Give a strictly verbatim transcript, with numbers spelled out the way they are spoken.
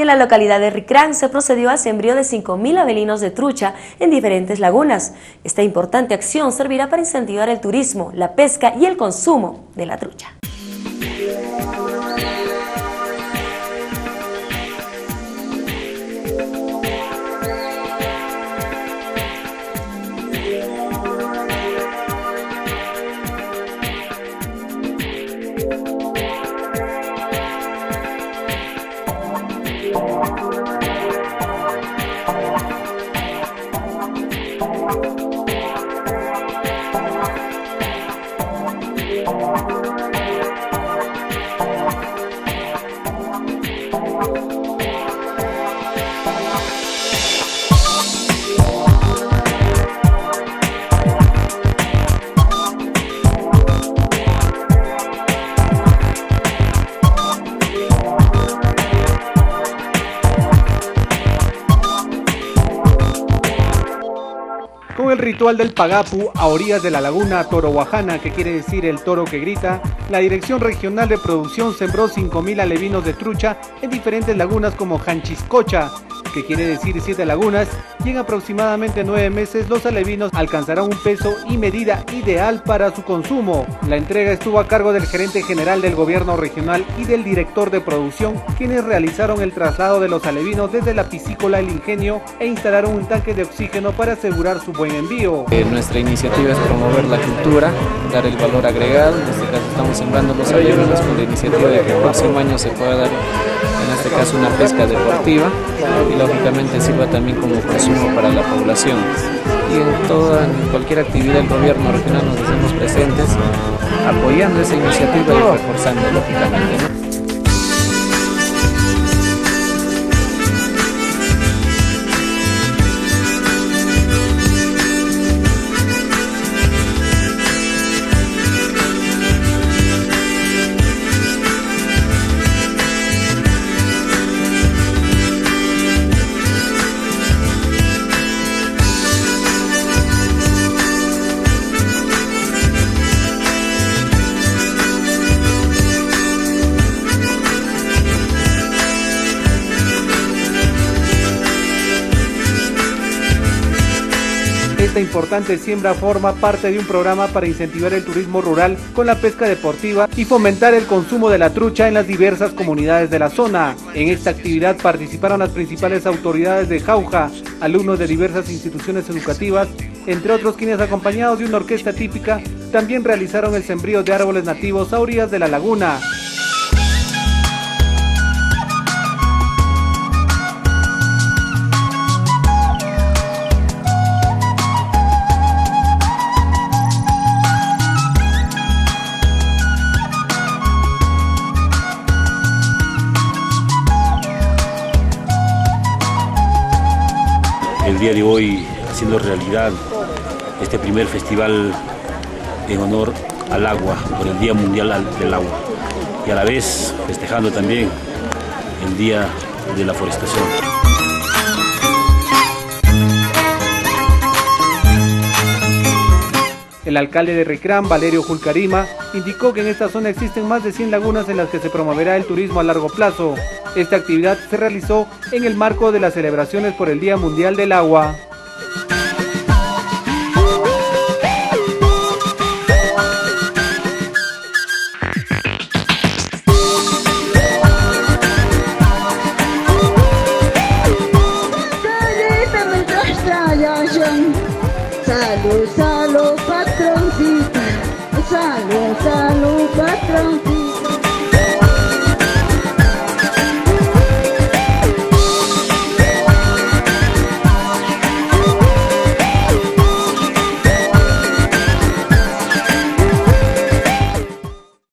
en la localidad de Ricrán se procedió al sembrío de cinco mil abelinos de trucha en diferentes lagunas. Esta importante acción servirá para incentivar el turismo, la pesca y el consumo de la trucha. Con el ritual del Pagapu a orillas de la laguna Torohuajana, que quiere decir el toro que grita, la Dirección Regional de Producción sembró cinco mil alevinos de trucha en diferentes lagunas como Janchiscocha, que quiere decir siete lagunas, y en aproximadamente nueve meses los alevinos alcanzarán un peso y medida ideal para su consumo. La entrega estuvo a cargo del gerente general del gobierno regional y del director de producción, quienes realizaron el traslado de los alevinos desde la piscícola El Ingenio e instalaron un tanque de oxígeno para asegurar su buen envío. Eh, nuestra iniciativa es promover la cultura, dar el valor agregado. En este caso estamos sembrando los alevinos con la iniciativa de que el próximo año se pueda dar, en este caso, una pesca deportiva y lógicamente sirva también como consumo para la población. Y en toda, en cualquier actividad del gobierno regional nos hacemos presentes apoyando esa iniciativa y reforzando lógicamente, ¿no? Esta importante siembra forma parte de un programa para incentivar el turismo rural con la pesca deportiva y fomentar el consumo de la trucha en las diversas comunidades de la zona. En esta actividad participaron las principales autoridades de Jauja, alumnos de diversas instituciones educativas, entre otros quienes, acompañados de una orquesta típica, también realizaron el sembrío de árboles nativos a orillas de la laguna. El día de hoy haciendo realidad este primer festival en honor al agua, por el Día Mundial del Agua, y a la vez festejando también el Día de la Forestación. El alcalde de Ricrán, Valerio Julcarima, indicó que en esta zona existen más de cien lagunas en las que se promoverá el turismo a largo plazo. Esta actividad se realizó en el marco de las celebraciones por el Día Mundial del Agua. Salud, salud, patroncita. Salud, salud, patroncita.